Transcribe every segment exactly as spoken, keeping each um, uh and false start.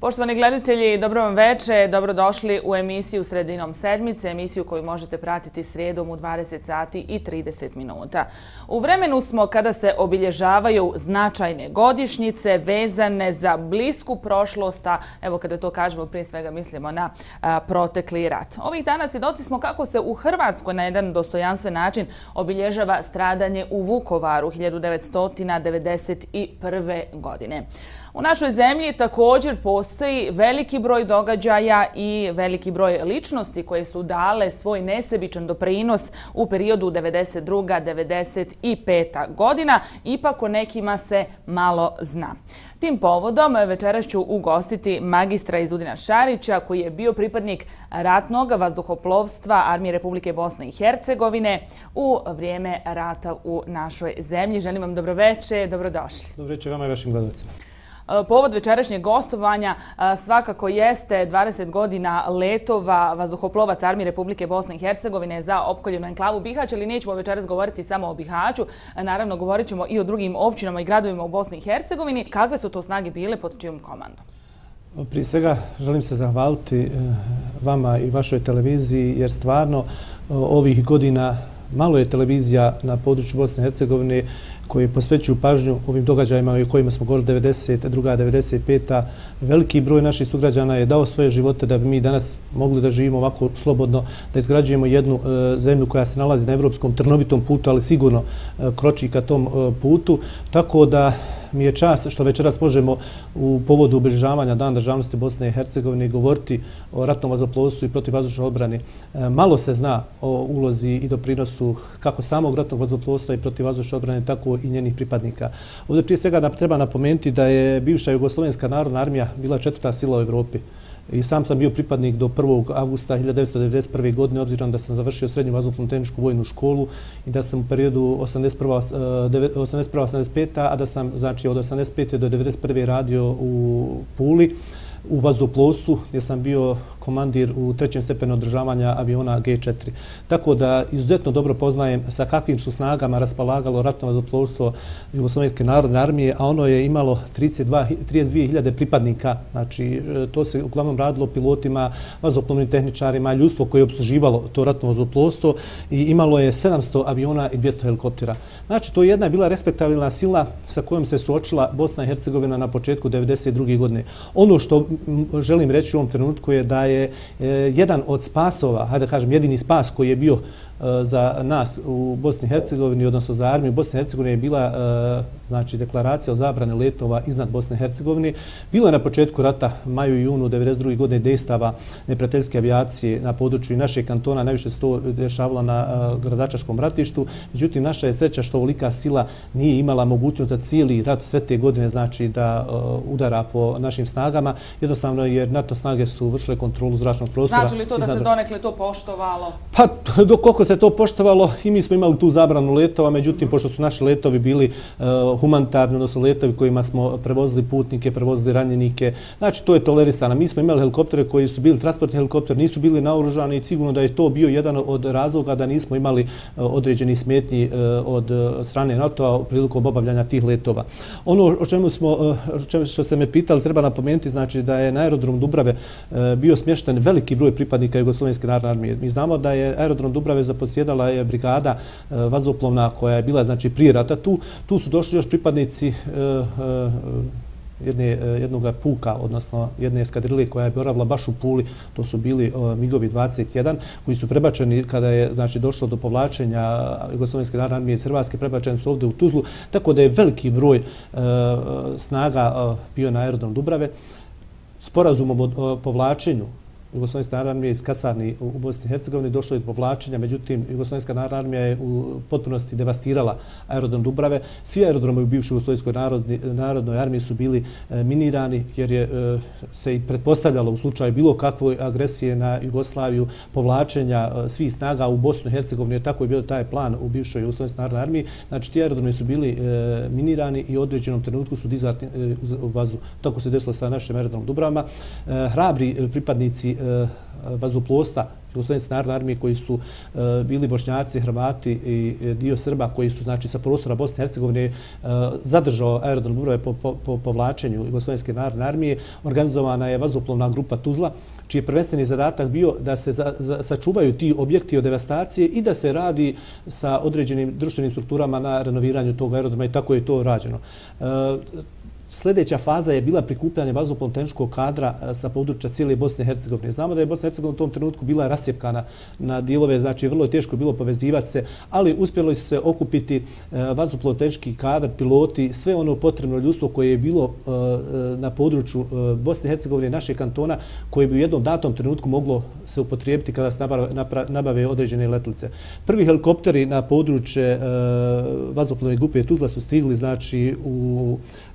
Poštovani gledatelji, dobro vam večer, dobrodošli u emisiju Sredinom sedmice, emisiju koju možete pratiti srijedom u dvadeset sati i trideset minuta. U vremenu smo kada se obilježavaju značajne godišnjice vezane za blisku prošlost, a evo kada to kažemo prije svega mislimo na a, protekli rat. Ovih dana svjedoci smo kako se u Hrvatskoj na jedan dostojanstven način obilježava stradanje u Vukovaru hiljadu devetsto devedeset prve. godine. U našoj zemlji također postoji veliki broj događaja i veliki broj ličnosti koje su dale svoj nesebičan doprinos u periodu devedeset druga devedeset peta. godina, ipak o nekima se malo zna. Tim povodom večeras ću ugostiti magistra Izudina Šarića, koji je bio pripadnik ratnog vazduhoplovstva Armije Republike Bosne i Hercegovine u vrijeme rata u našoj zemlji. Želim vam dobro večer, dobrodošli. Dobro večer vama i vašim gledalcima. Povod večerašnjeg gostovanja svakako jeste dvadeset godina letova vazduhoplovaca Armije Republike Bosne i Hercegovine za opkoljenu enklavu Bihać, ali nećemo večeras govoriti samo o Bihaću. Naravno, govorit ćemo i o drugim općinama i gradovima u Bosni i Hercegovini. Kakve su to snage bile, pod čijom komandom? Prije svega želim se zahvaliti vama i vašoj televiziji, jer stvarno ovih godina malo je televizija na području Bosne i Hercegovine koji posvećuju pažnju ovim događajima o kojima smo govorili devedeset druga devedeset peta. Veliki broj naših sugrađana je dao svoje živote da bi mi danas mogli da živimo ovako slobodno, da izgrađujemo jednu zemlju koja se nalazi na evropskom trnovitom putu, ali sigurno kroči ka tom putu. Tako da mi je čast što večeras možemo u povodu obilježavanja Dan državnosti Bosne i Hercegovine govoriti o ratnom vazduhoplovstvu i protivvazdušnoj odbrani. Malo se zna o ulozi i doprinosu kako samog ratnog vazduhoplovstva i protivvazdušne odbrane, tako i njenih pripadnika. Ovdje prije svega treba napomenuti da je bivša Jugoslovenska narodna armija bila četvrta sila u Evropi. I sam sam bio pripadnik do prvog avgusta hiljadu devetsto devedeset prve. godine, obzirom da sam završio srednju vazduhoplovnu tehničku vojnu školu i da sam u periodu osamdeset prva osamdeset peta. a da sam znači od osamdeset pete do devedeset prve. radio u Puli u vazduhoplovstvu, gdje sam bio komandir u trećem stepenu održavanja aviona G četiri. Tako da izuzetno dobro poznajem sa kakvim su snagama raspolagalo ratno vazduhoplovstvo Jugoslovenske narodne armije, a ono je imalo trideset dvije hiljade pripadnika. Znači, to se uglavnom radilo pilotima, vazduhoplovnim tehničarima, ljudstvo koje je opsluživalo to ratno vazduhoplovstvo i imalo je sedamsto aviona i dvjesto helikoptera. Znači, to je jedna bila respektabilna sila sa kojom se suočila Bosna i Hercegovina na početku devedeset druge. godine. Ono što želim reći u ovom trenutku je da je jedan od spasova, hajde da kažem jedini spas koji je bio za nas u Bosni i Hercegovini, odnosno za armiju Bosne i Hercegovine, je bila znači, deklaracija o zabrane letova iznad Bosne i Hercegovine. Bilo je na početku rata, maju i junu devedeset druge. godine dejstava neprijateljske avijacije na području našeg kantona, najviše se to dešavalo na Gradačaškom ratištu. Međutim, naša je sreća što ovolika sila nije imala mogućnost da cijeli rat sve te godine znači da udara po našim snagama, jednostavno jer NATO snage su vršile kontrolu zračnog prostora. Znači li to da se donekle to poštovalo? Pa, dok koliko se to poštovalo, i mi smo imali tu zabranu letova, međutim, pošto su naši letovi bili humanitarni, odnosno letovi kojima smo prevozili putnike, prevozili ranjenike, znači to je tolerisano. Mi smo imali helikoptere koji su bili transportni helikopteri, nisu bili naoružani i sigurno da je to bio jedan od razloga da nismo imali određeni smetnji od strane NATO-a prilikom obavljanja tih letova. Ono o čemu smo, što ste me pitali, treba napomenuti, znači da je na aerodrom Dubrave bio smješten veliki broj pripadnika Jugoslovenske narodne armije. Mi znamo da je aerodrom Dubrave zaposjedala je brigada vazduhoplovna koja je bila znači prije rata tu. Tu su došli još pripadnici jedne, jednog puka, odnosno jedne eskadrile koja je boravila baš u Puli. To su bili migovi dvadeset jedan koji su prebačeni kada je znači došlo do povlačenja Jugoslovenske narodne armije iz Hrvatske, prebačeni su ovdje u Tuzlu, tako da je veliki broj snaga bio na aerodrom Dubrave. Sporazumom o povlačenju Jugoslovenska narodna armija iz kasarni u Bosni i Hercegovini došlo je do povlačenja, međutim, Jugoslovenska narodna armija je u potpunosti devastirala aerodrom Dubrave. Svi aerodromi u bivšoj Jugoslovenskoj narodnoj armiji su bili minirani, jer je se i pretpostavljalo u slučaju bilo kakve agresije na Jugoslaviju, povlačenja svih snaga u Bosnu i Hercegovini, jer tako je bio taj plan u bivšoj Jugoslovenskoj narodnoj armiji. Znači, ti aerodromi su bili minirani i u određenom trenutku su dizati u vazduh. Tako se desilo sa našim aerodromom Dubravama. Hrabri pripadnici vazduhoplovstva Jugoslovenske narodne armije koji su bili Bošnjaci, Hrvati i dio Srba koji su znači sa prostora Bosne i Hercegovine zadržao aerodrom Dubrave po, po, po povlačenju Jugoslovenske narodne armije. Organizovana je vazduhoplovna grupa Tuzla, čiji je prvenstveni zadatak bio da se za, za, sačuvaju ti objekti od devastacije i da se radi sa određenim društvenim strukturama na renoviranju tog aerodroma i tako je to rađeno. Sljedeća faza je bila prikupljanje vazduhoplovno-tehničkog kadra sa područja cijele Bosne i Hercegovine. Znamo da je Bosna i Hercegovina u tom trenutku bila rasjepkana na dijelove, znači vrlo je teško bilo povezivati se, ali uspjelo se okupiti vazduhoplovno-tehnički kadar, piloti, sve ono potrebno ljudstvo koje je bilo na području Bosne i Hercegovine, našeg kantona, koje bi u jednom datom trenutku moglo se upotrijebiti kada se nabave određene letelice. Prvi helikopteri na područje vazduhoplovne grupe Tuzla su stigli znači u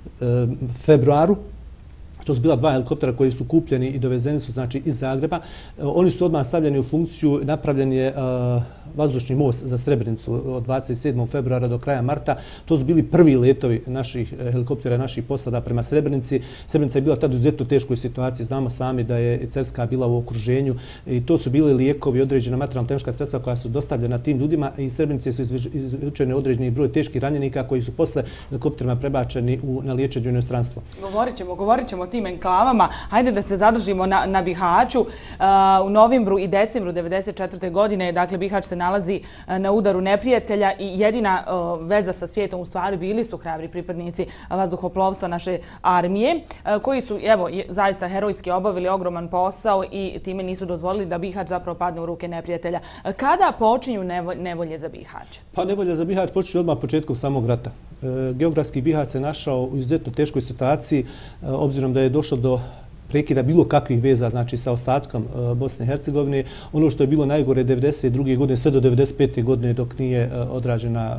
februaru. To su bila dva helikoptera koji su kupljeni i dovezeni su znači iz Zagreba. Oni su odmah stavljeni u funkciju, napravljen je uh, vazdušni most za Srebrenicu od dvadeset sedmog februara do kraja marta. To su bili prvi letovi naših helikoptera, naših posada prema Srebrenici. Srebrenica je bila tada u izuzetno teškoj situaciji. Znamo sami da je Cerska bila u okruženju i to su bili lijekovi, određena materijalno-tehnička sredstva koja su dostavljena tim ljudima i iz Srebrenice su izvučeni određeni broj teških ranjenika koji su posle helikopterima prebačeni u, na liječenje u inostranstvo. Govorit ćemo, govorit ćemo o tim enklavama. Hajde da se zadržimo na, na Bihaću. Uh, u novembru i decembru devedeset četvrte godine, dakle, Bihać se nalazi na udaru neprijatelja i jedina uh, veza sa svijetom u stvari bili su hrabri pripadnici vazduhoplovstva naše armije, uh, koji su, evo, je, zaista herojski obavili ogroman posao i time nisu dozvolili da Bihać zapravo padne u ruke neprijatelja. Uh, kada počinju nevo, nevolje za Bihać? Pa nevolje za Bihać počinju odmah početkom samog rata. Uh, geografski Bihać se našao u izuzetno teškoj situaciji, uh, obzirom da je došlo do prekida bilo kakvih veza znači sa ostatkom Bosne i Hercegovine. Ono što je bilo najgore devedeset druge godine sve do devedeset pete godine dok nije odrađena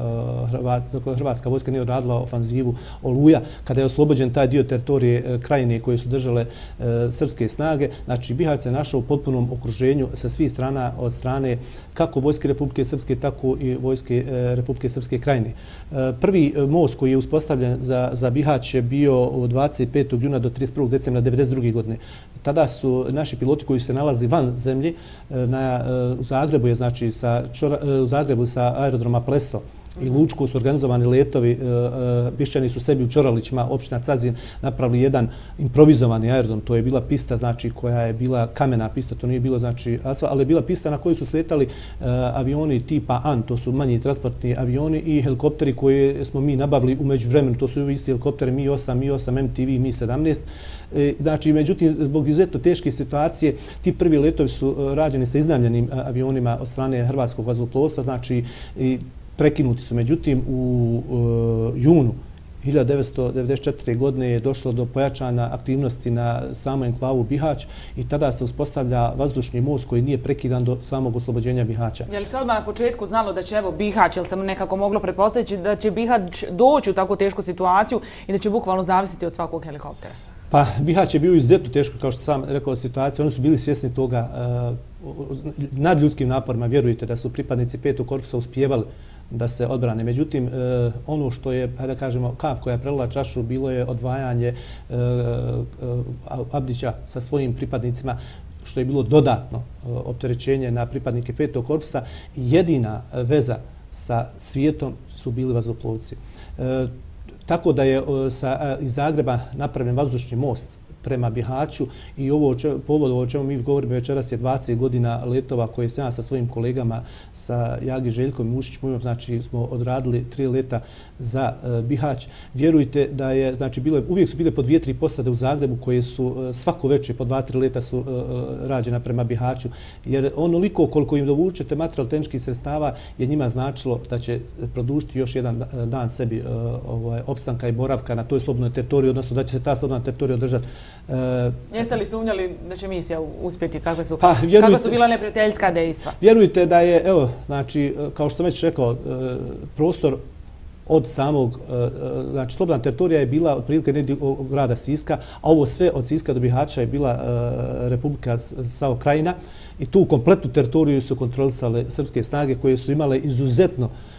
hrvatska vojska nije odradila ofanzivu Oluja, kada je oslobođen taj dio teritorije Krajine koje su držale srpske snage. Znači Bihać se našao u potpunom okruženju sa svih strana od strane kako vojske Republike Srpske, tako i vojske Republike Srpske Krajine. Prvi most koji je uspostavljen za, za Bihać je bio od dvadeset petog juna do trideset prvog decembra devedeset druge godine. Tada su naši piloti koji se nalazi van zemlje, na, u Zagrebu je znači sa, u Zagrebu sa aerodroma Pleso i Lučko su organizovani letovi. Bišćani su sebi u Čoralićima, opština Cazin, napravili jedan improvizovani aerodrom. To je bila pista znači, koja je bila kamena pista, to nije bilo znači asfalt, ali je bila pista na kojoj su sletali avioni tipa An, to su manji transportni avioni i helikopteri koje smo mi nabavili umeđu vremenu. To su isti helikopteri Mi osam, Mi osam M T V, Mi sedamnaest. Znači, međutim, zbog izuzetno teške situacije, ti prvi letovi su rađeni sa iznajmljenim avionima od strane hrvatskog vazduhoplovstva, znači i prekinuti su. Međutim, u uh, junu hiljadu devetsto devedeset četvrte. godine je došlo do pojačanja aktivnosti na samom enklavu Bihać i tada se uspostavlja vazdušni most koji nije prekidan do samog oslobođenja Bihaća. Je li se odmah na početku znalo da će evo Bihać, je li se nekako moglo pretpostaviti da će Bihać doći u takvu tešku situaciju i da će bukvalno zavisiti od svakog helikoptera? Pa Bihać je bio izuzetno teško, kao što sam rekao, situacija. Oni su bili svjesni toga uh, nad ljudskim naporima. Vjerujte da su pripadnici petog korpusa uspijevali da se odbrane. Međutim, e, ono što je, hajde da kažemo, kap koja je prelila čašu, bilo je odvajanje e, e, Abdića sa svojim pripadnicima, što je bilo dodatno e, opterećenje na pripadnike petog korpusa. Jedina veza sa svijetom su bili vazduhoplovci. E, tako da je e, sa, iz Zagreba napravljen vazdušni most prema Bihaću i ovo povod o čemu mi govorimo večeras je dvadeset godina letova koje sam ja sa svojim kolegama, sa Jagi Željkom i Mušić Mujom, znači smo odradili tri leta za uh, Bihać. Vjerujte da je, znači bilo, uvijek su bile po dvije, tri posade u Zagrebu koje su uh, svako večer po dva, tri leta su uh, rađena prema Bihaću, jer onoliko koliko im dovučete materijalno-tehničkih sredstava je njima značilo da će produžiti još jedan dan sebi uh, ovaj, opstanka i boravka na toj slobodnoj teritoriji, odnosno da će se ta slobodna teritorija održati. Uh, Jeste li sumnjali da će misija uspjeti? Kakve su, pa, vjerujte, kakva su bila neprijateljska dejstva? Vjerujte da je, evo, znači, kao što sam već rekao, uh, prostor od samog, znači slobodna teritorija je bila otprilike negdje od grada Siska, a ovo sve od Siska do Bihaća je bila Republika Sao Krajina i tu kompletnu teritoriju su kontrolisale srpske snage koje su imale izuzetno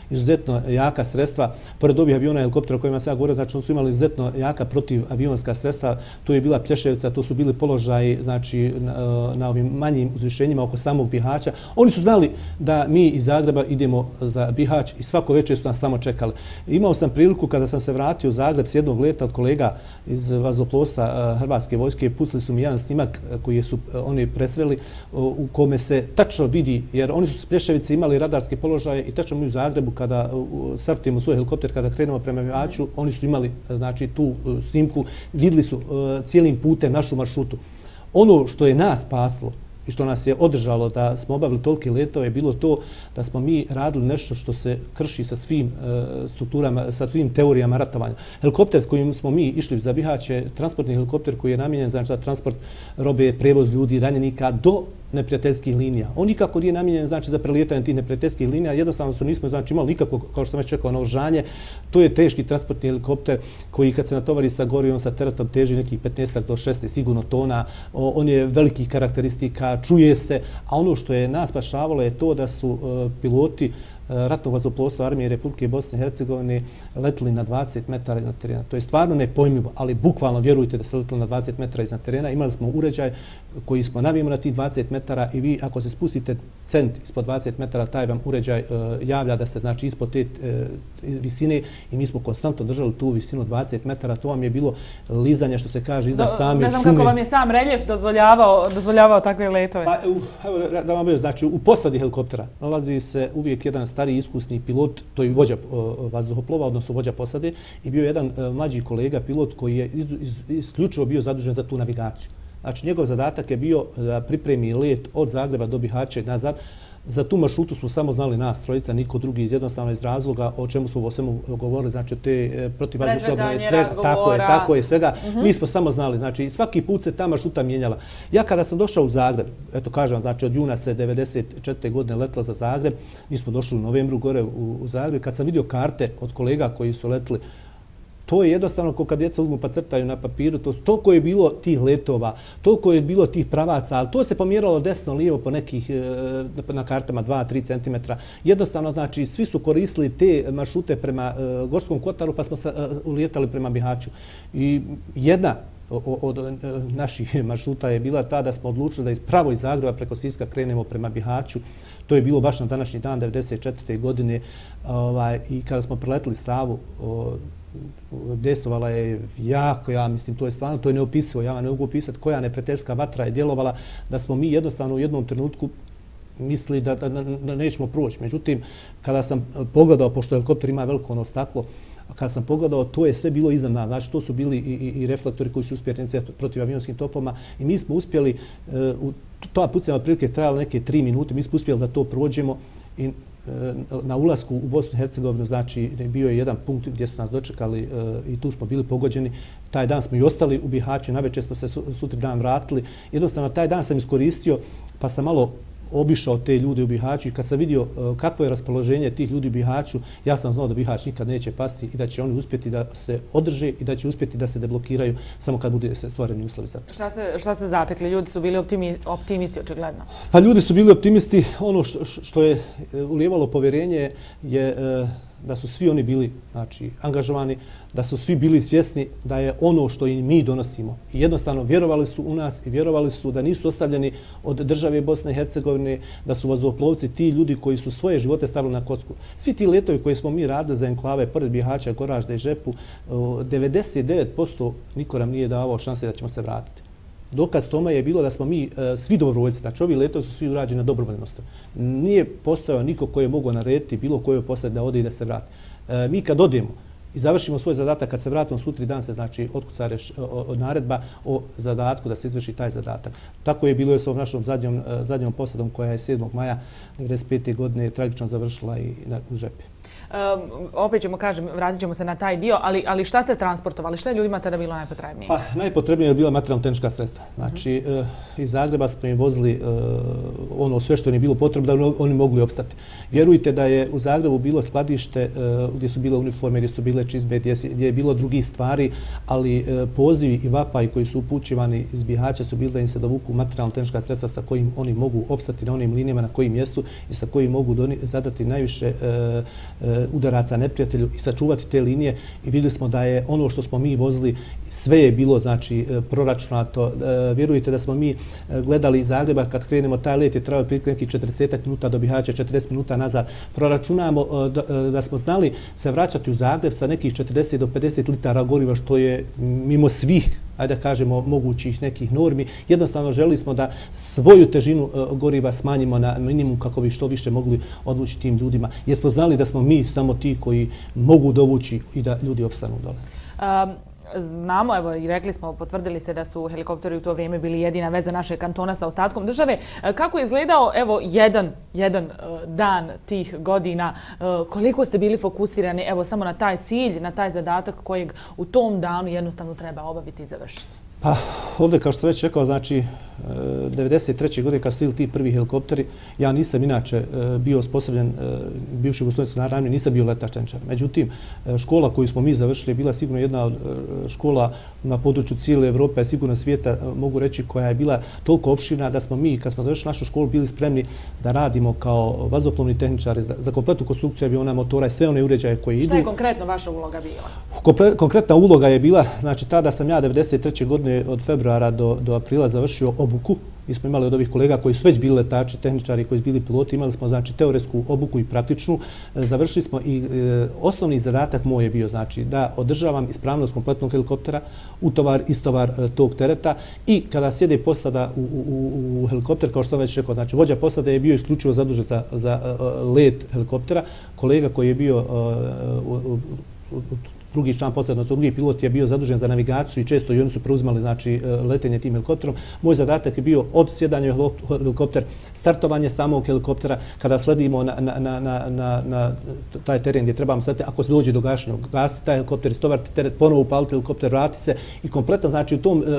izuzetno jaka sredstva. Pored ovih aviona i helikoptera o kojima sam ja govorio, znači oni su imali izuzetno jaka protivavionska sredstva. To je bila Plješevica, to su bili položaji znači, na, na ovim manjim uzvišenjima oko samog Bihaća. Oni su znali da mi iz Zagreba idemo za Bihać i svako večer su nas samo čekali. Imao sam priliku kada sam se vratio u Zagreb s jednog leta od kolega iz vazduhoplovstva Hrvatske vojske, pustili su mi jedan snimak koji su oni presreli u kome se tačno vidi, jer oni su s Plješevice imali radarske položaje i tačno mi u Zagrebu kada startujemo svoj helikopter, kada krenemo prema Bihaću, oni su imali znači, tu snimku, vidjeli su cijelim putem našu maršrutu. Ono što je nas spaslo i što nas je održalo da smo obavili tolike letove je bilo to da smo mi radili nešto što se krši sa svim strukturama, sa svim teorijama ratovanja. Helikopter s kojim smo mi išli za Bihać je transportni helikopter koji je namijenjen znači, za transport robe, prevoz ljudi, ranjenika do neprijateljskih linija. On nikako nije namijenjen znači, za prelijetanje tih neprijateljskih linija. Jednostavno su nismo znači, imali nikako, kao što sam već čekao, naoružanje. To je teški transportni helikopter koji kad se natovari sa gorivom, sa teretom teži nekih petnaest do šesnaest sigurno tona. O, on je velikih karakteristika, čuje se. A ono što je nas spašavalo je to da su uh, piloti ratnog vazduhoplovstva Armije Republike Bosne i Hercegovine letili na dvadeset metara iznad terena. To je stvarno nepojmljivo, ali bukvalno vjerujte da se letili na dvadeset metara iznad terena. Imali smo uređaj koji smo navijemo na tih dvadeset metara i vi ako se spustite cent ispod dvadeset metara, taj vam uređaj uh, javlja da ste znači ispod te uh, visine i mi smo konstantno držali tu visinu dvadeset metara. To vam je bilo lizanje što se kaže iza same šume. Ne znam kako vam je sam reljef dozvoljavao, dozvoljavao takve letove. Pa, uh, evo, da vam bio, znači u posadi helikoptera nalazi se uvijek jedan stari iskusni pilot, to je vođa vazduhoplova, odnosno vođa posade, i bio jedan mlađi kolega pilot koji je isključivo bio zadužen za tu navigaciju. Znači, njegov zadatak je bio da pripremi let od Zagreba do Bihaća i nazad. Za tu maršrutu smo samo znali nas trojica, niko drugi iz jednostavno iz razloga o čemu smo o svemu govorili, znači te protivvazdušne svega, tako je, tako je, svega. Uh-huh. Mi smo samo znali, znači svaki put se ta maršruta mijenjala. Ja kada sam došao u Zagreb, eto kažem, znači od juna se devedeset četvrte godine letila za Zagreb, mi smo došli u novembru gore u, u Zagreb, kad sam vidio karte od kolega koji su letili, to je jednostavno kao kad djeca uzmu pa crtaju na papiru, to toliko je bilo tih letova, toliko je bilo tih pravaca, ali to se pomjeralo desno, lijevo po nekih, na kartama dva do tri centimetra. Jednostavno, znači, svi su koristili te maršrute prema uh, Gorskom Kotaru, pa smo sa, uh, ulijetali prema Bihaću. I jedna od, od naših maršruta je bila ta da smo odlučili da iz pravo iz Zagreba preko Siska krenemo prema Bihaću. To je bilo baš na današnji dan, devedeset četvrte godine. Ovaj, i kada smo preletili Savu, o, dejstvovala je jako, ja mislim, to je stvarno, to je neopisivo, ja vam ne mogu opisati koja neprijateljska vatra je djelovala, da smo mi jednostavno u jednom trenutku mislili da, da, da nećemo proći. Međutim, kada sam pogledao, pošto helikopter ima veliko ono staklo, kada sam pogledao, to je sve bilo iznad nas. Znači, to su bili i, i, i reflektori koji su uspjeli protiv avionskim topovima i mi smo uspjeli, uh, ta pucanja otprilike trajala neke tri minute, mi smo uspjeli da to prođemo i na ulasku u Bosnu i Hercegovinu, znači bio je jedan punkt gdje su nas dočekali uh, i tu smo bili pogođeni. Taj dan smo i ostali u Bihaću, navečer smo se sutri dan vratili. Jednostavno, taj dan sam iskoristio pa sam malo obišao te ljude u Bihaću i kad sam vidio uh, kakvo je raspoloženje tih ljudi u Bihaću, ja sam znao da Bihać nikad neće pasti i da će oni uspjeti da se održe i da će uspjeti da se deblokiraju samo kad bude stvoreni uslovi za to. Šta ste, šta ste zatekli? Ljudi su bili optimi, optimisti, očigledno. Pa ljudi su bili optimisti. Ono što, što je ulijevalo povjerenje je uh, da su svi oni bili znači, angažovani, da su svi bili svjesni da je ono što i mi donosimo. I jednostavno vjerovali su u nas i vjerovali su da nisu ostavljeni od države Bosne i Hercegovine, da su vazduhoplovci ti ljudi koji su svoje živote stavili na kocku. Svi ti letovi koje smo mi radili za enklave pored Bihaća, Goražda i Žepu, devedeset devet posto niko nam nije davao šanse da ćemo se vratiti. Dokaz tome je bilo da smo mi e, svi dobrovoljci, znači ovi letovi su svi urađeni na dobrovoljnost. Nije postojao niko koji je mogao narediti bilo koju posad da ode i da se vrati. E, mi kad odemo i završimo svoj zadatak, kad se vratimo sutri dan se znači otkuca reš, o, o, naredba o zadatku da se izvrši taj zadatak. Tako je bilo i s ovom našom zadnjom, zadnjom posadom koja je sedmog maja devedeset pete godine tragično završila i na, u Žepi. Um, opet ćemo, kažem, vratit ćemo se na taj dio, ali, ali šta ste transportovali? Šta je ljudima tada bilo najpotrebnije? Pa, najpotrebnije je bila materijalno-tehnička sredstva. Znači, uh-huh. uh, iz Zagreba smo im vozili uh, ono sve što im je bilo potrebno da oni mogli opstati. Vjerujte da je u Zagrebu bilo skladište uh, gdje su bile uniforme, gdje su bile čizme, gdje, gdje je bilo drugih stvari, ali uh, pozivi i vapaji koji su upućivani iz Bihaća su bili da im se dovuku materijalno-tehnička sredstva sa kojim oni mogu opstati na onim linijama na kojim mjestu i sa kojim mogu doni, zadati najviše uh, uh, udaraca neprijatelju i sačuvati te linije i vidjeli smo da je ono što smo mi vozili, sve je bilo znači proračunato. Vjerujte da smo mi gledali iz Zagreba, kad krenemo taj let je trebao prilike nekih četrdeset minuta do Bihaća, četrdeset minuta nazad. Proračunamo da, da smo znali se vraćati u Zagreb sa nekih četrdeset do pedeset litara goriva, što je mimo svih, ajde da kažemo, mogućih nekih normi. Jednostavno želili smo da svoju težinu goriva smanjimo na minimum kako bi što više mogli odvući tim ljudima. Jer smo znali da smo mi samo ti koji mogu dovući i da ljudi opstanu dole. Um, Znamo, evo i rekli smo, potvrdili ste da su helikopteri u to vrijeme bili jedina veza našeg kantona sa ostatkom države. Kako je izgledao, evo, jedan, jedan uh, dan tih godina? Uh, koliko ste bili fokusirani, evo, samo na taj cilj, na taj zadatak kojeg u tom danu jednostavno treba obaviti i završiti? Pa ovdje, kao što sam već rekao, znači devedeset treće godine kad su stili ti prvi helikopteri, ja nisam inače bio osposobljen, bivši Jugoslovenskoj narodnoj armiji, nisam bio letač tehničar. Međutim, škola koju smo mi završili je bila sigurno jedna od škola na području cijele Evrope, sigurno svijeta, mogu reći, koja je bila toliko opširna da smo mi, kad smo završili našu školu, bili spremni da radimo kao vazduhoplovni tehničari za, za kompletnu konstrukciju aviona, motora i sve one uređaje koje idu. Šta je konkretno vaša uloga bila? Konkretna uloga je bila, znači tada sam ja devedeset treće godine od februara do, do aprila završio obuku. Mi smo imali od ovih kolega koji su već bili letači, tehničari, koji su bili piloti, imali smo znači teoretsku obuku i praktičnu. Završili smo i e, osnovni zadatak moj je bio znači da održavam ispravnost kompletnog helikoptera, utovar, istovar e, tog tereta i kada sjede posada u, u, u helikopter, kao što sam već rekao, znači vođa posade je bio isključivo zadužen za, za uh, let helikoptera. Kolega koji je bio uh, u, u, u, drugi član posade, odnosno drugi pilot je bio zadužen za navigaciju i često i oni su preuzimali znači, letenje tim helikopterom. Moj zadatak je bio od sjedanja u helikopter, startovanje samog helikoptera, kada sledimo na, na, na, na, na taj teren gdje trebamo slediti, ako se dođe do gašenja, gasiti taj helikopter, istovariti teret, ponovo upaliti helikopter, vratiti se i kompletno znači u tom e,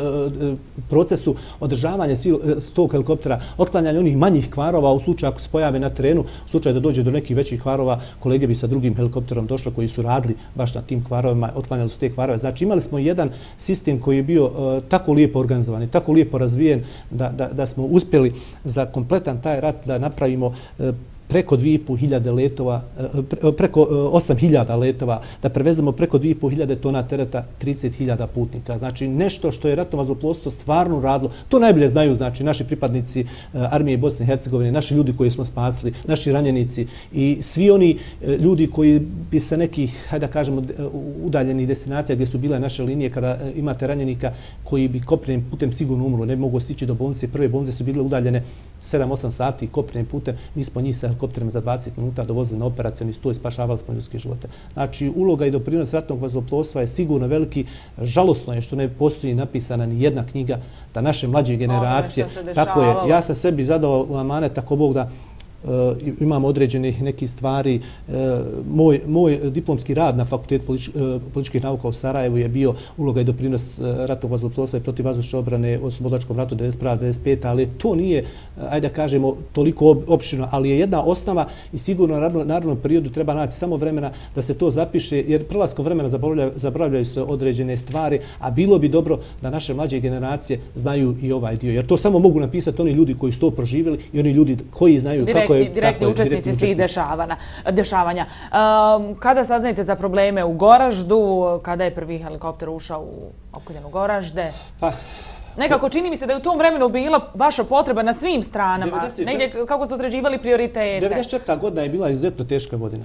procesu održavanja tog helikoptera, otklanjanja onih manjih kvarova u slučaju ako se pojave na terenu, u slučaju da dođe do nekih većih kvarova, kolege bi sa drugim helikopterom došli koji su radili baš na tim kvarovima, otklanjali su te kvarove. Znači imali smo jedan sistem koji je bio uh, tako lijepo organizovan i tako lijepo razvijen da, da, da smo uspjeli za kompletan taj rat da napravimo uh, preko dvije i pol hiljade letova, preko osam hiljada letova, da prevezemo preko dvije i pol hiljade tona tereta, trideset hiljada putnika. Znači nešto što je ratno vazduhoplovstvo stvarno radilo. To najbolje znaju znači naši pripadnici armije Bosne i Hercegovine, naši ljudi koji smo spasili, naši ranjenici i svi oni ljudi koji bi sa nekih, hajde da kažemo, udaljenih destinacija gdje su bile naše linije, kada imate ranjenika koji bi kopnenim putem sigurno umru, ne bi mogo stići do bolnice. Prve bolnice su bile udaljene sedam osam sati kopnenim putem. Mi smo njih sa helikopterima za dvadeset minuta dovozili na operacioni stoj i spašavali smo ljudske živote. Znači, uloga i doprinos ratnog vazduhoplovstva je sigurno veliki. Žalosno je što ne postoji napisana ni jedna knjiga da naše mlađe generacije... Tako je. Ja sam sebi zadao u amanet, tako Bog da Uh, imam određenih nekih stvari. Uh, moj, moj diplomski rad na Fakultetu politič, uh, političkih nauka u Sarajevu je bio uloga i doprinos uh, ratnog vazduhoplovstva i protivvazdušne obrane u Oslobodačkom ratu devedeset prve do devedeset pete ali to nije, uh, ajde da kažemo, toliko opširno, ali je jedna osnova i sigurno u narodnom periodu treba naći samo vremena da se to zapiše, jer prelaskom vremena zaboravljaju, zaboravljaju se određene stvari, a bilo bi dobro da naše mlađe generacije znaju i ovaj dio, jer to samo mogu napisati oni ljudi koji su to proživjeli i oni ljudi koji znaju kako je, direktni je, učesnici direktni svih dešavana, dešavanja. Um, kada saznajete za probleme u Goraždu, kada je prvi helikopter ušao u Okuljanu Goražde? Pa, nekako čini mi se da je u tom vremenu bila vaša potreba na svim stranama. devedeset četvrte Negdje kako ste određivali prioritete? devedeset četvrta godina je bila izuzetno teška godina.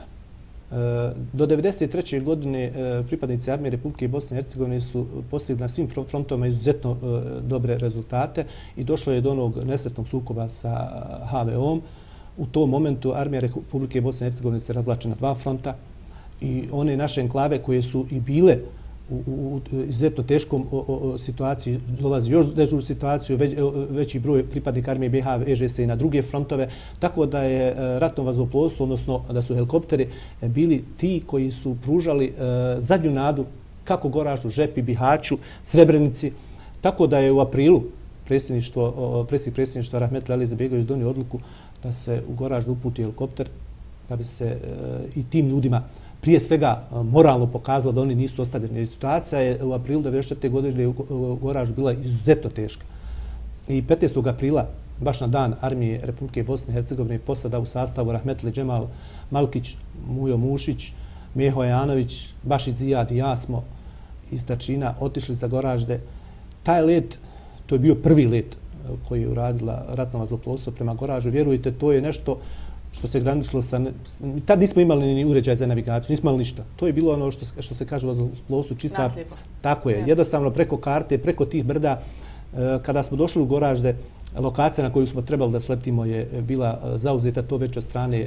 Do devedeset treće godine pripadnici armije Republike Bosne i Hercegovine su postigli na svim frontovima izuzetno dobre rezultate i došlo je do onog nesretnog sukoba sa ha ve om. U tom momentu armija Republike Bosne i Hercegovine se razvlače na dva fronta i one naše enklave koje su i bile u, u, u izuzetno teškom o, o, situaciji, dolazi još dežuru situaciju, već, veći broj pripadnika armije be ha veže se i na druge frontove, tako da je ratno vazduhoplovstvo, odnosno da su helikopteri bili ti koji su pružali e, zadnju nadu kako Goraždu, Žepi, Bihaću, Srebrenici, tako da je u aprilu predsjedništvo, predsjednik predsjedništva Rahmetli Ali Izetbegović donio odluku da se u Goraždu uputi helikopter, da bi se e, i tim ljudima prije svega moralno pokazalo da oni nisu ostavljeni. Situacija je u aprilu devedeset četvrte godine u Goraždu bila izuzetno teška. I petnaestog aprila baš na dan armije Republike Bosne i Hercegovine, posada u sastavu Rahmetli Džemal Malkić, Mujo Mušić, Mijeho Janović, Bašić Zijad i ja smo iz Tačina otišli za Goražde. Taj let, to je bio prvi let koji je uradila ratno vazduhoplovstvo prema Goražu. Vjerujte, to je nešto što se graničilo sa... Tad nismo imali ni uređaj za navigaciju, nismo imali ništa. To je bilo ono što, što se kaže u vazduhoplovstvu čista... Naslijepo. Tako je. Jednostavno preko karte, preko tih brda. Kada smo došli u Goražde, lokacija na koju smo trebali da sletimo je bila zauzeta, to već od strane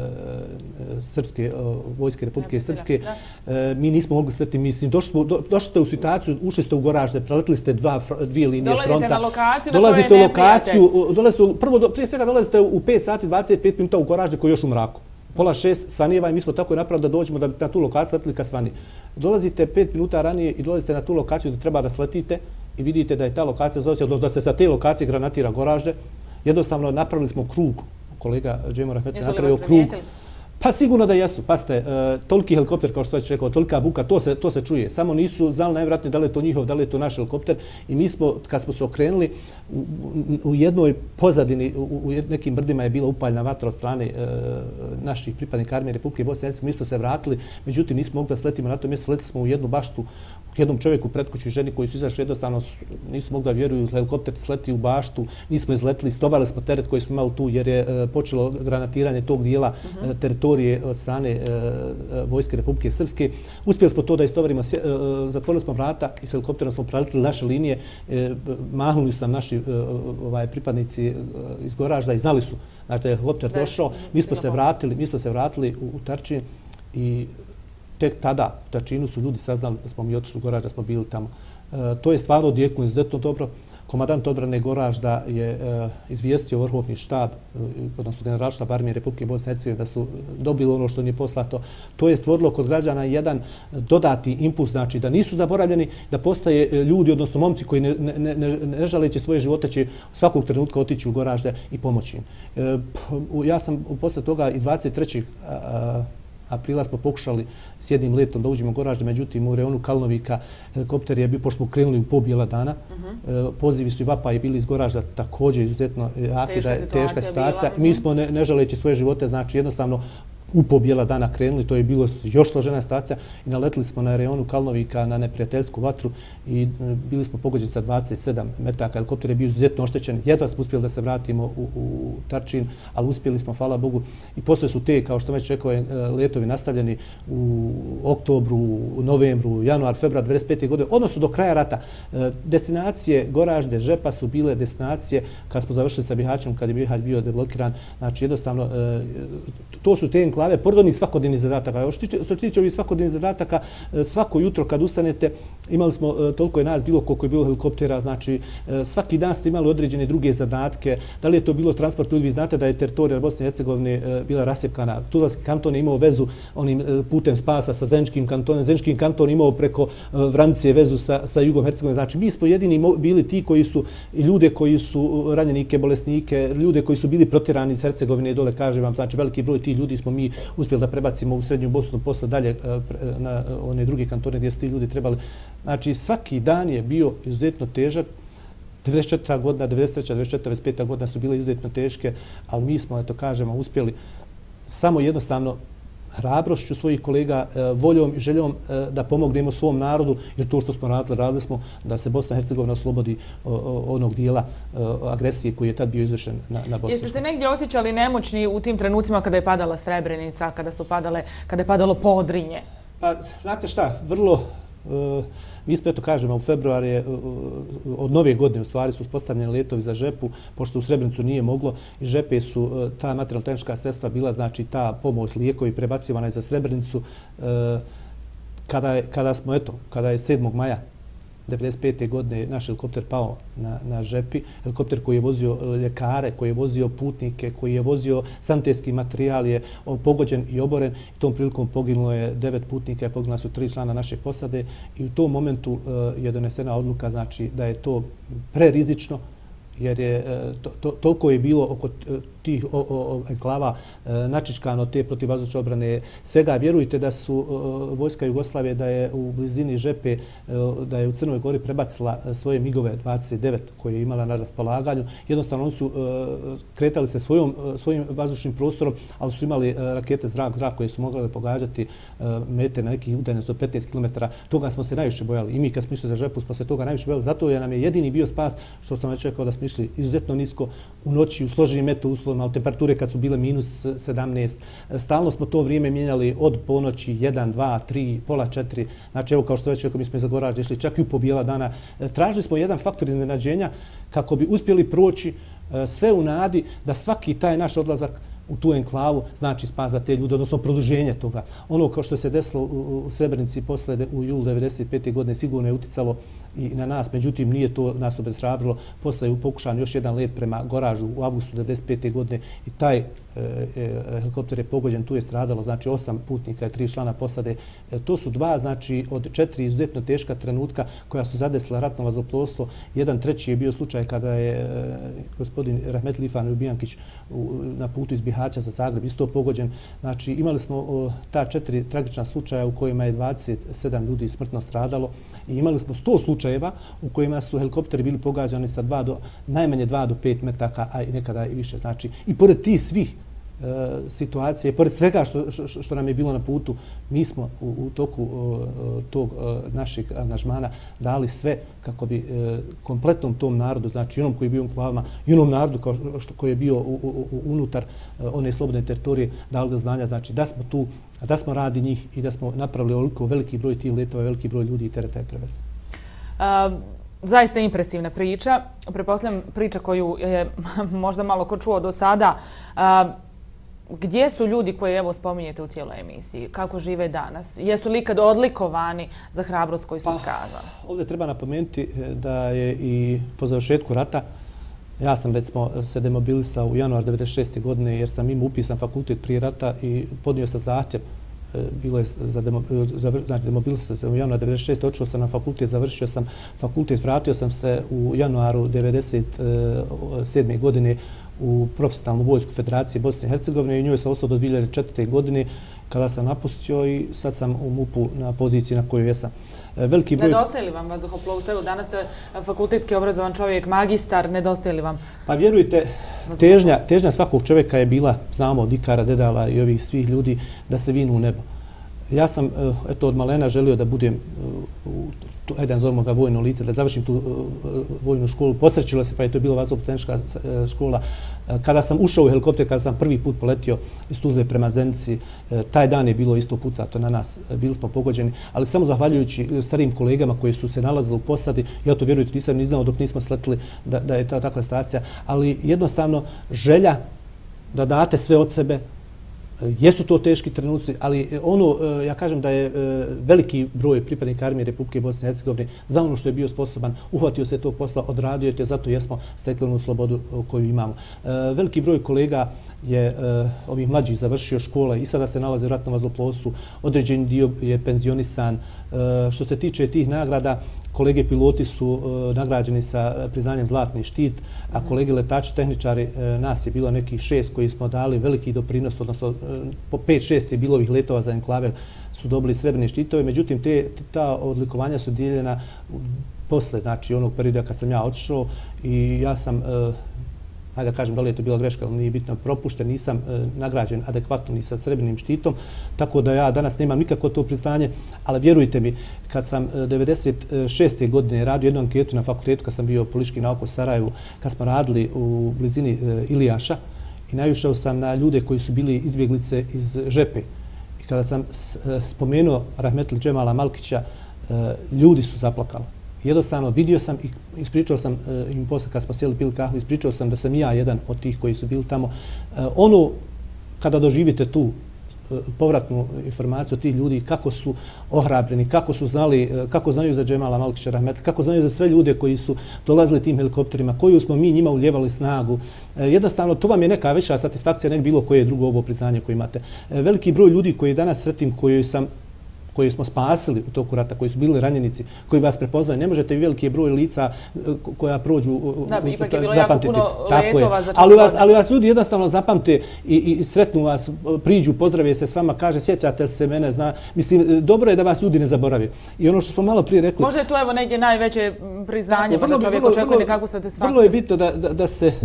Srpske, Vojske Republike Srpske. Mi nismo mogli sletiti, mislim, došli ste u situaciju, ušli ste u Goražde, preletili ste dva, dvije linije fronta. Dolazite na lokaciju, dolazite u lokaciju, dolazite, prvo, prije svega dolazite u pet sati dvadeset pet minuta u Goražde koji je još u mraku. Pola šest Svanijeva i mi smo tako napravili da dođemo da na tu lokaciju sletili ka Svanije. Dolazite pet minuta ranije i dolazite na tu lokaciju da treba da sletite i vidite da je ta lokacija zauzeta, da se sa te lokacije granatira Goražde. Jednostavno napravili smo krug, kolega Džemo Rahmetli napravio krug. Pa sigurno da jesu. Pazite, uh, toliki helikopter, kao što sam već rekao, tolika buka, to se, to se čuje. Samo nisu znali najvjerojatnije da li je to njihov, da li je to naš helikopter. I mi smo, kad smo se okrenuli, u, u jednoj pozadini, u, u nekim brdima je bila upaljna vatra od strane uh, naših pripadnika armije Republike Bosne i Hercegovine. Mi smo se vratili, međutim nismo mogli da sletimo na to mjesto. Sletili smo u jednu baštu, jednom čovjeku, predkuću i ženi koji su izašli, jednostavno nisu mogli da vjeruju, helikopter sleti u baštu, nismo izletili, stovali smo teret koji smo imali tu jer je uh, počelo granatiranje tog dijela uh, teritorije od strane uh, Vojske Republike Srpske. Uspjeli smo to da istovarimo, uh, zatvorili smo vrata i s helikopterom smo preletili naše linije, uh, mahnuli su nam naši uh, ovaj, pripadnici uh, iz Goražda i znali su da je helikopter došao, mi smo se vratili, mi smo se vratili u, u Tarčin i tek tada u Tačinu su ljudi saznali da smo mi otišli u Goražd, da smo bili tamo. E, to je stvarno odjeknulo izuzetno dobro. Komandant odbrane Goražda je e, izvijestio vrhovni štab, e, odnosno generalštab armije Republike Bosne i Hercegovine da su dobili ono što nije poslato. To je stvorilo kod građana jedan dodati impuls, znači da nisu zaboravljeni, da postaje ljudi, odnosno momci koji ne, ne, ne, ne žaleći svoje živote će svakog trenutka otići u Goražde i pomoći im. E, ja sam posle toga i dvadeset trećeg aprila smo pokušali s jednim letom da uđemo u Goražde, međutim u reonu Kalnovika helikopter je bio, pošto smo krenuli u po bijela dana, uh-huh. pozivi su i vapaji bili iz Goražda također izuzetno teška, teška situacija. I mi smo ne, ne želeći svoje živote, znači jednostavno u po bijela dana krenuli, to je bilo još složena situacija i naletili smo na reonu Kalnovika na neprijateljsku vatru i bili smo pogođeni sa dvadeset sedam metaka. Helikopter je bio izuzetno oštećen. Jedva smo uspjeli da se vratimo u, u Tarčin, ali uspjeli smo, hvala Bogu. I posle su te, kao što sam već rekao, letovi nastavljeni u oktobru, u novembru, januar, februar dvadeset pete godine, odnosno do kraja rata. Destinacije Goražde, Žepa su bile destinacije kad smo završili sa Bihaćom, kad je Bihać bio deblokiran. Znači jednostavno, to su te enklave, pored onih svakodnevnih zadataka. Što se tiče ovih svakodnevnih zadataka, svako jutro kad ustanete, imali smo, toliko je nas bilo koliko je bilo helikoptera, znači svaki dan ste imali određene druge zadatke. Da li je to bilo transport ljudi? Vi znate da je teritorija Bosne i Hercegovine bila rasjepkana. Tuzlanski kanton je imao vezu onim putem spasa sa Zeničkim kantonom. Zenički kanton imao preko Vranice vezu sa, sa Jugom Hercegovine. Znači mi smo jedini bili ti koji su, ljude koji su ranjenike, bolesnike, ljude koji su bili protjerani iz Hercegovine dole, kažem vam, znači veliki broj tih ljudi smo mi uspjeli da prebacimo u Srednju Bosnu, posle dalje na one druge kantone gdje su ti ljudi trebali. Znači, svaki dan je bio izuzetno težak. devedeset četvrta godina, devedeset treća, devedeset četvrta, devedeset peta godina su bile izuzetno teške, ali mi smo, eto kažemo, uspjeli samo jednostavno hrabrošću svojih kolega, voljom i željom da pomognemo svom narodu, jer to što smo radili, radili smo da se Bosna i Hercegovina oslobodi onog dijela agresije koji je tad bio izvršen na, na Bosnu. Jeste se negdje osjećali nemoćni u tim trenucima kada je padala Srebrenica, kada su padale, kada je padalo Podrinje? Pa, znate šta, vrlo... Uh, mi smo, eto kažemo, u februar je, uh, od nove godine u stvari su uspostavljeni letovi za Žepu, pošto u Srebrenicu nije moglo i Žepe su uh, ta materijalno-tehnička sredstva bila, znači ta pomoć lijekovi prebacivana je za Srebrenicu. Uh, kada, je, kada smo, eto, kada je sedmog maja devedeset pete godine naš helikopter pao na, na Žepi, helikopter koji je vozio ljekare, koji je vozio putnike, koji je vozio sanitetski materijal je pogođen i oboren. I tom prilikom poginulo je devet putnika, poginula su tri člana naše posade i u tom momentu uh, je donesena odluka, znači da je to prerizično, jer je to, to, toliko je bilo oko tih o, o, enklava načičkano te protivvazdušne obrane svega. Vjerujte da su vojska Jugoslavije, da je u blizini Žepe, da je u Crnoj Gori prebacila svoje migove dvadeset devet koje je imala na raspolaganju. Jednostavno oni su kretali se svojom, svojim vazdušnim prostorom, ali su imali rakete zrak-zrak koje su mogli pogađati mete na nekih udaljenosti od petnaest kilometara. Toga smo se najviše bojali. I mi kad smo išli za Žepu smo se toga najviše bojali. Zato je nam je jedini bio spas, što sam već rekao, da smo išli izuzetno nisko u noći, u složenim meto uslovima, u temperature kad su bile minus sedamnaest. Stalno smo to vrijeme mijenjali od ponoći jedan, dva, tri, pola četiri. Znači, evo kao što već rekao, mi smo iz Goražda išli čak i u po bijela dana. Tražili smo jedan faktor iznenađenja kako bi uspjeli proći sve u nadi da svaki taj naš odlazak u tu enklavu znači spas za te ljude, odnosno produženje toga. Ono kao što se desilo u Srebrenici posle u julu devedeset pete godine sigurno je uticalo i na nas, međutim nije to nas obeshrabrilo. Posle je pokušan još jedan let prema Goraždu u avgustu devedeset pete godine i taj e, e, helikopter je pogođen, tu je stradalo znači osam putnika i tri člana posade. E, to su dva znači od četiri izuzetno teška trenutka koja su zadesila ratno vazduhoplovstvo. Jedan treći je bio slučaj kada je e, gospodin Rahmetli Ifan Ljubijankić na putu iz Bihaća za Zagreb isto pogođen. Znači imali smo o, ta četiri tragična slučaja u kojima je dvadeset sedam ljudi smrtno stradalo i imali smo sto slučajeva u kojima su helikopteri bili pogađani sa dva do, najmanje dva do pet metaka, a i nekada i više. Znači, i pored tih svih e, situacije, pored svega što, što, što nam je bilo na putu, mi smo u, u toku o, tog o, našeg angažmana dali sve kako bi e, kompletnom tom narodu, znači onom koji je bio u enklavama i onom narodu kao što, koji je bio u, u, u, unutar e, one slobodne teritorije, dali do znanja, znači da smo tu, da smo radi njih i da smo napravili ovoliko veliki broj tih letova, veliki broj ljudi i tereta je prevezan. Uh, zaista impresivna priča. Pretpostavljam priča koju je možda malo ko čuo do sada. Uh, gdje su ljudi koje evo spominjete u cijeloj emisiji? Kako žive danas? Jesu li ikad odlikovani za hrabrost koju su iskazali? Pa, ovdje treba napomenuti da je i po završetku rata, ja sam recimo se demobilisao u januar devedeset šeste godine jer sam imao upisan fakultet prije rata i podnio sam zahtjev. Bilo je za, demo, za znači, demobilisao sam u januaru devedeset šeste. Očeo sam na fakultet, završio sam fakultet, vratio sam se u januaru devedeset sedme. godine u profesionalnu vojsku Federacije Bosne i Hercegovine i u njoj sam ostao do dvije hiljade četvrte. godine kada sam napustio i sad sam u MUP-u na poziciji na kojoj jesam. Veliki broj... Nedostaje li vam vazduhoplovstvo? Danas ste fakultetski obrazovan čovjek, magistar, nedostaje li vam? Pa vjerujte, težnja, težnja svakog čovjeka je bila, znamo od Ikara, Dedala i ovih svih ljudi, da se vinu u nebo. Ja sam eto, od malena želio da budem u jedan zovemo ga vojno lice, da završim tu vojnu školu. Posrećilo se, pa je to bilo vazduhoplovna škola. Kada sam ušao u helikopter, kada sam prvi put poletio iz Tuzle prema Zenici, taj dan je bilo isto pucato na nas. Bili smo pogođeni, ali samo zahvaljujući starijim kolegama koji su se nalazili u posadi, ja to vjerujte nisam ni znao dok nismo sletili da, da je ta takva stacija, ali jednostavno želja da date sve od sebe. Jesu to teški trenuci, ali ono, ja kažem da je veliki broj pripadnika armije Republike Bosne i Hercegovine za ono što je bio sposoban, uhvatio se tog posla, odradio je, zato jesmo stekli onu slobodu koju imamo. Veliki broj kolega je ovih mlađih završio škole i sada se nalaze u ratnom vazduhoplovstvu, određeni dio je penzionisan. Što se tiče tih nagrada, kolege piloti su nagrađeni sa priznanjem Zlatni štit, a kolege letači, tehničari, nas je bilo nekih šest koji smo dali veliki doprinos, odnosno po pet šest je bilo ovih letova za enklave, su dobili srebrne štitove. Međutim, te, ta odlikovanja su dijeljena posle, znači onog perioda kad sam ja otišao i ja sam, hajde da kažem da li je to bila greška, ali nije bitno, propušten, nisam e, nagrađen adekvatno ni sa srebrnim štitom, tako da ja danas nemam nikako to priznanje, ali vjerujte mi, kad sam devedeset šeste. godine radio jednu anketu na fakultetu, kad sam bio politički nauk u Sarajevu, kad smo radili u blizini e, Ilijaša i najušao sam na ljude koji su bili izbjeglice iz Žepe. I kada sam s, e, spomenuo Rahmetli Džemala Malkića, e, ljudi su zaplakali. Jednostavno, vidio sam i ispričao sam im posle kad smo sjeli pili kahvu, ispričao sam da sam ja jedan od tih koji su bili tamo. Ono, kada doživite tu povratnu informaciju od tih ljudi, kako su ohrabreni, kako su znali, kako znaju za Džemala Malkića Rahmetli, kako znaju za sve ljude koji su dolazili tim helikopterima, koju smo mi njima uljevali snagu. Jednostavno, to vam je neka veća satisfakcija nek bilo koje drugo ovo priznanje koje imate. Veliki broj ljudi koji danas sretim, koji sam koje smo spasili u toku rata, koji su bili ranjenici, koji vas prepoznaju. Ne možete veliki broj lica koja prođu da, ipak je bilo jako puno letova za ali vas, ali vas ljudi jednostavno zapamte i, i sretnu vas, priđu, pozdrave se s vama, kaže sjećate se mene, zna. Mislim, dobro je da vas ljudi ne zaborave. I ono što smo malo prije rekli... Možda je to evo negdje najveće priznanje, možda čovjek očekuje nekakvu satisfakciju. Vrlo je bitno da, da, da se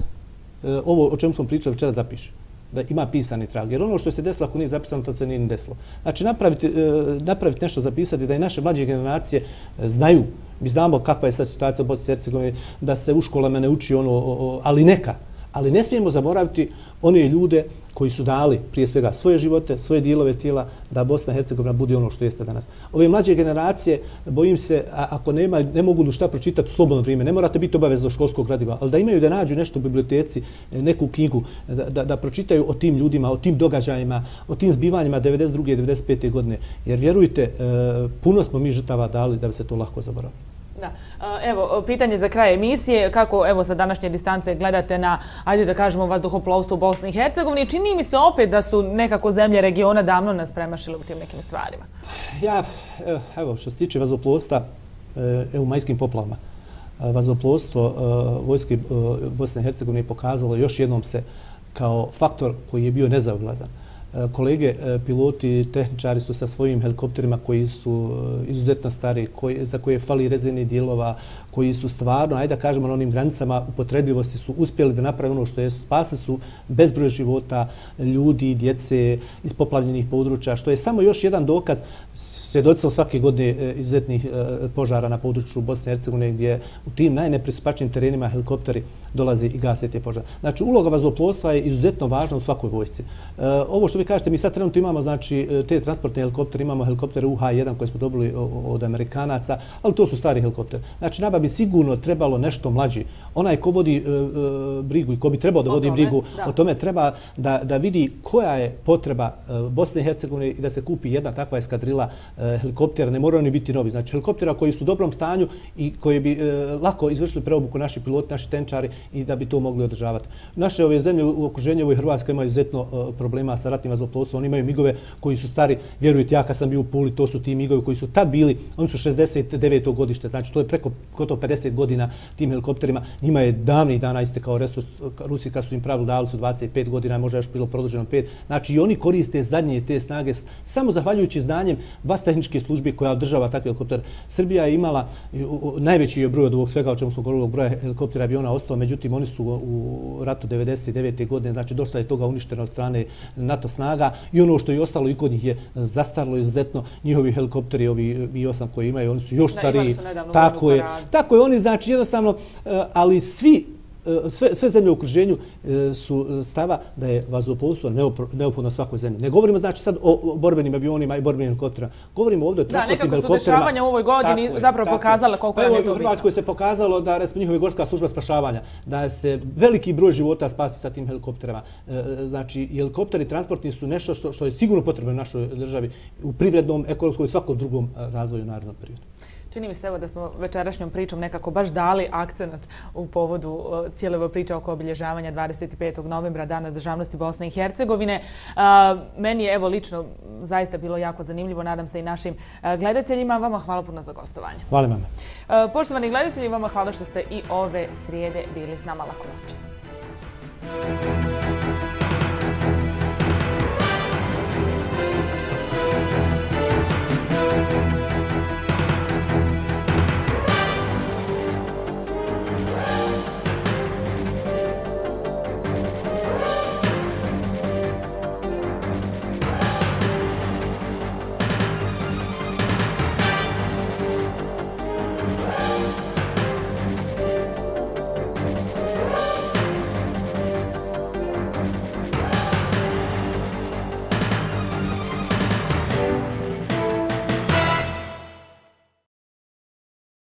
ovo o čemu smo pričali večera zapiše. Da ima pisani trag. Jer ono što se desilo, ako nije zapisano, to se nije ni desilo. Znači, napraviti, napraviti nešto, zapisati, da i naše mlađe generacije znaju, mi znamo kakva je sad situacija u Bosni i Hercegovini, da se u školama ne uči ono, ali neka. Ali ne smijemo zaboraviti one ljude koji su dali prije svega svoje živote, svoje dijelove tijela da Bosna i Hercegovina bude ono što jeste danas. Ove mlađe generacije, bojim se, ako nema, ne mogu šta pročitati u slobodno vrijeme, ne morate biti obavezno školskog gradiva, ali da imaju da nađu nešto u biblioteci, neku knjigu, da, da, da pročitaju o tim ljudima, o tim događajima, o tim zbivanjima devedeset druge i devedeset pete godine. Jer vjerujte, puno smo mi žrtava dali da bi se to lako zaboravilo. Da. Evo, pitanje za kraj emisije. Kako, evo, sa današnje distance gledate na, ajde da kažemo, vazduhoplovstvo u Bosni i Hercegovini? Čini mi se opet da su nekako zemlje regiona davno nas premašile u tim nekim stvarima. Ja, evo, što se tiče vazduhoplovstva, evo, u majskim poplavama, vazduhoplovstvo vojske Bosne i Hercegovine pokazalo još jednom se kao faktor koji je bio nezaobilazan. Kolege, piloti, tehničari su sa svojim helikopterima koji su izuzetno stari, koji, za koje fali rezervnih dijelova, koji su stvarno, ajde da kažemo, na onim granicama upotrebljivosti su uspjeli da naprave ono što je. Spasili su bezbroj života, ljudi, djece iz poplavljenih područja, što je samo još jedan dokaz. Svjedoci svake godine izuzetnih požara na području Bosne i Hercegovine gdje u tim najnepristupačnijim terenima helikopteri dolaze i gase te požare. Znači, uloga vazduhoplovstva je izuzetno važna u svakoj vojsci. Ovo što vi kažete, mi sad trenutno imamo znači, te transportne helikoptere, imamo helikoptere U H jedan koje smo dobili od Amerikanaca, ali to su stari helikopteri. Znači, nama bi sigurno trebalo nešto mlađi. Onaj ko vodi brigu i ko bi trebao da vodi brigu, o tome treba da, da vidi koja je potreba Bosne i Hercegovine i da se kupi jedna takva eskadrila helikoptera, ne moraju ni biti novi. Znači, helikoptera koji su u dobrom stanju i koji bi e, lako izvršili preobuku naši piloti, naši tenčari i da bi to mogli održavati. Naše ove zemlje u okruženju, ovo i Hrvatska, imaju izuzetno e, problema sa ratnim vazduhoplovstvom. Oni imaju migove koji su stari. Vjerujte, ja kad sam bio u Puli, to su ti migovi koji su tad bili, oni su šezdeset deveto godište, znači to je preko gotovo pedeset godina tim helikopterima. Njima je davnih dana istekao resurs. Rusi kad su im pravili dali su dvadeset pet godina, možda još bilo produženo pet. Znači i oni koriste zadnje te snage samo zahvaljujući znanjem vas tehničke službe koja održava takve helikoptere. Srbija je imala najveći broj od ovog svega o čemu smo govorili, broja helikoptera aviona ostalo, međutim oni su u ratu devedeset devete godine, znači dosta je toga uništeno od strane NATO snaga i ono što je ostalo i kod njih je zastarilo izuzetno. Njihovi helikopteri, ovi Mi osam koji imaju, oni su još stariji. Tako je. Tako je, oni znači jednostavno, ali svi Sve, sve zemlje u okruženju su stava da je vazduhoplovstvo neophodno svakoj zemlji. Ne govorimo znači sad o borbenim avionima i borbenim helikopterima. Govorimo ovdje o transportnim helikopterima. Da, nekako su dešavanja u ovoj godini tako zapravo tako pokazala koliko nam je to bitno. U Hrvatskoj se pokazalo da recimo njihova gorska služba spašavanja, da se veliki broj života spasi sa tim helikopterima. Znači, helikopteri transportni su nešto što, što je sigurno potrebno u našoj državi u privrednom, ekonomskom i svakom drugom razvoju u narednom periodu. Čini mi se evo da smo večerašnjom pričom nekako baš dali akcenat u povodu cijele ove priče oko obilježavanja dvadeset petog novembra, Dana državnosti Bosne i Hercegovine. Meni je evo lično zaista bilo jako zanimljivo, nadam se i našim gledateljima. Vama hvala puno za gostovanje. Hvala vama. Poštovani gledatelji, vama hvala što ste i ove srijede bili s nama. Laku noć.